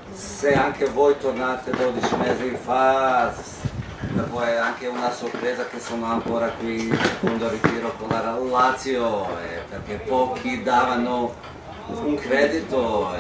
se anche voi tornate 12 mesi fa, per voi è anche una sorpresa che sono ancora qui in secondo ritiro con la Lazio, perché pochi davano un credito.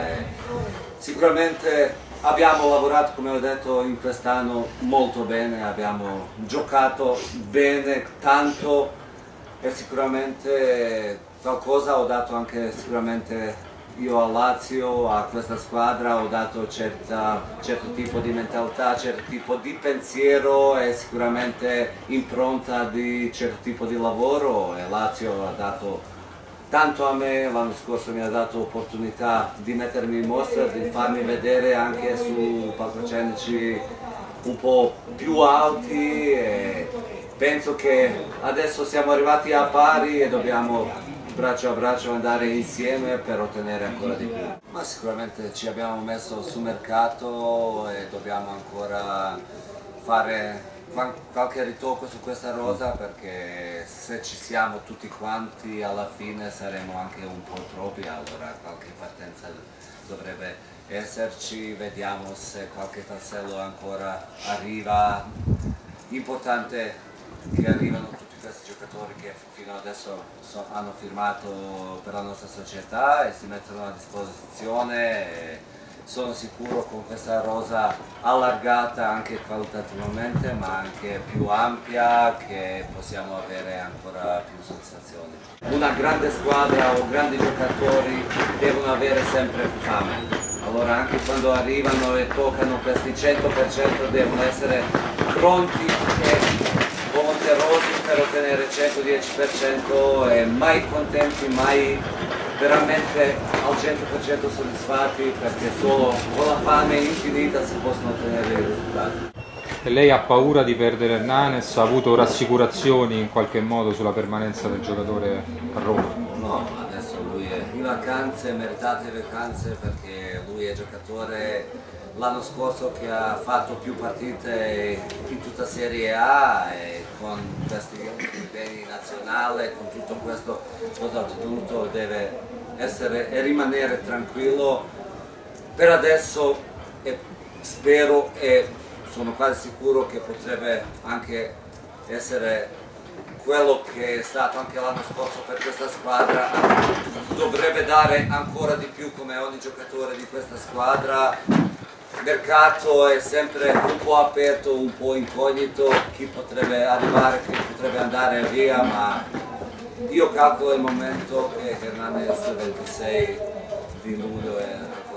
Sicuramente abbiamo lavorato, come ho detto, in quest'anno molto bene, abbiamo giocato bene, tanto, e sicuramente qualcosa ho dato anche sicuramente io a Lazio, a questa squadra, ho dato certo tipo di mentalità, certo tipo di pensiero e sicuramente impronta di certo tipo di lavoro, e Lazio ha dato tanto a me. L'anno scorso mi ha dato opportunità di mettermi in mostra, di farmi vedere anche su palcoscenici un po' più alti, e penso che adesso siamo arrivati a pari e dobbiamo braccio a braccio andare insieme per ottenere ancora di più. Ma sicuramente ci abbiamo messo sul mercato e dobbiamo ancora fare qualche ritocco su questa rosa, perché se ci siamo tutti quanti alla fine saremo anche un po' troppi, allora qualche partenza dovrebbe esserci, vediamo se qualche tassello ancora arriva. Importante che arrivano tutti questi giocatori che fino adesso hanno firmato per la nostra società e si mettono a disposizione. Sono sicuro con questa rosa allargata anche qualitativamente, ma anche più ampia, che possiamo avere ancora più soddisfazioni. Una grande squadra o grandi giocatori devono avere sempre più fame. Allora anche quando arrivano e toccano questi 100% devono essere pronti e volonterosi per ottenere 110% e mai contenti, mai veramente al 100% soddisfatti, perché solo con la fame infinita si possono ottenere i risultati. E lei ha paura di perdere Hernanes? Ha avuto rassicurazioni in qualche modo sulla permanenza del giocatore a Roma? No, adesso lui è in vacanze, meritate vacanze, perché lui è giocatore l'anno scorso che ha fatto più partite in tutta Serie A, e con questi impegni nazionali, con tutto questo cosa ha ottenuto, deve essere e rimanere tranquillo per adesso, e spero e sono quasi sicuro che potrebbe anche essere quello che è stato anche l'anno scorso per questa squadra. Dovrebbe dare ancora di più come ogni giocatore di questa squadra. Il mercato è sempre un po' aperto, un po' incognito, chi potrebbe arrivare, chi potrebbe andare via, ma io calcolo il momento che Hernanes 26 di luglio è